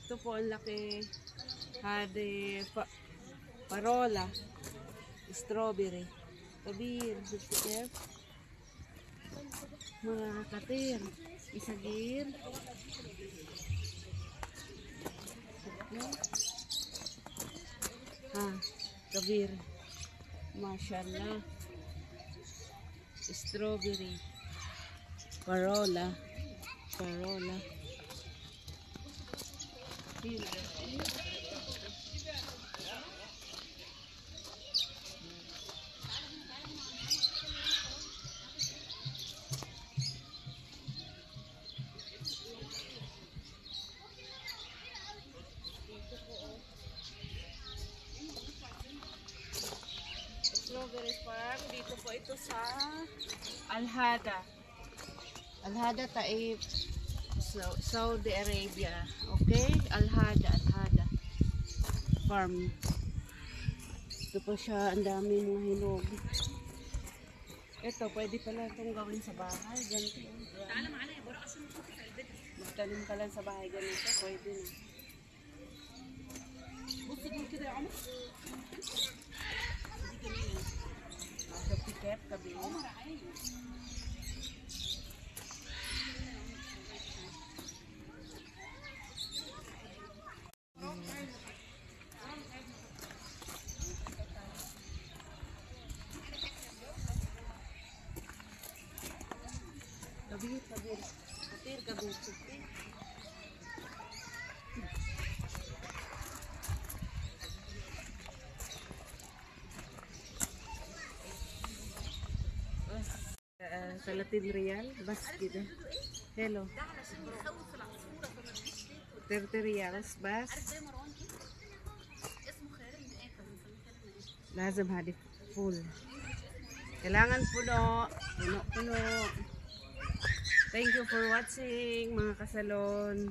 Ito po ang laki. Hade parola. Strawberry. Kabir. Chef. Mga katir. Isagir. Kabir. Mashallah. Strawberry. Parola. Strawberry farm. Dito po ito sa Al-Hada. Al-Hada Taif, Saudi Arabia. Okay? Al-Hada farm. Ito po siya. Ang dami mga hinog. Ito, pwede pala itong gawin sa bahay. Ganito. Magtanim ka lang sa bahay. Ganito. Pwede na. Tiket, kabi. Kabir. ثلاثين ريال بس كده. حلو 30 ريال بس. لازم هذه فول. Kailangan puno. Thank you for watching mga kasalon.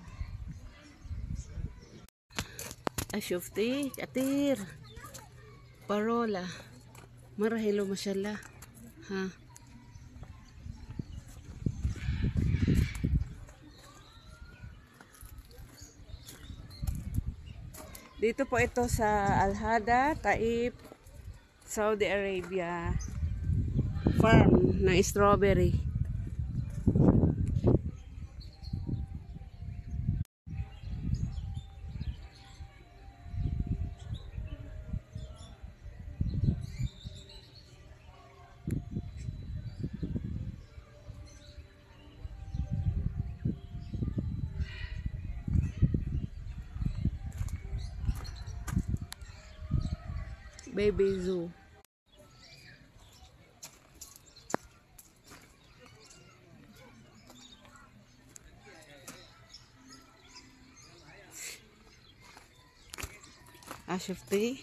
Ashufti, katir. Parola. Marahilo mashallah. Dito po ito sa Al-Hada Taif, Saudi Arabia. Farm ng strawberry. Baby zoo. شفتي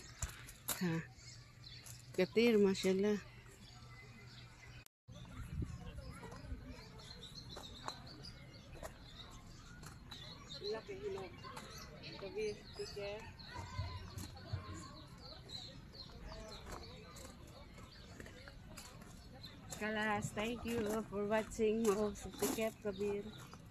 كتير ما شاء الله. Kalas, thank you for watching mo sa tiket Kabir.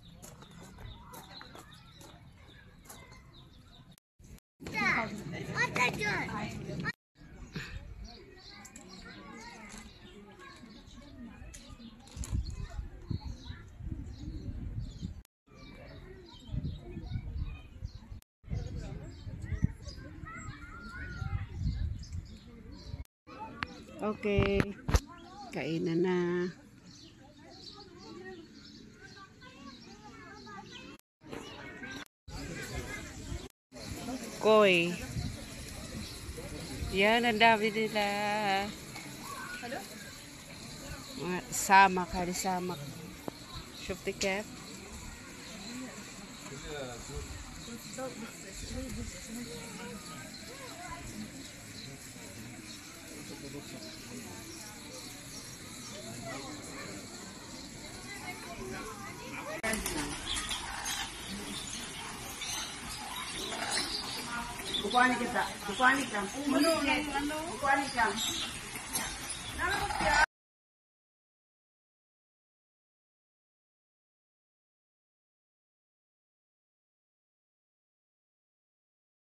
Okay, kainan na. Koi. Yan, ang dami nila. Samak, hari samak. Shuf tiket. Bukuan kita. Bukuan kita.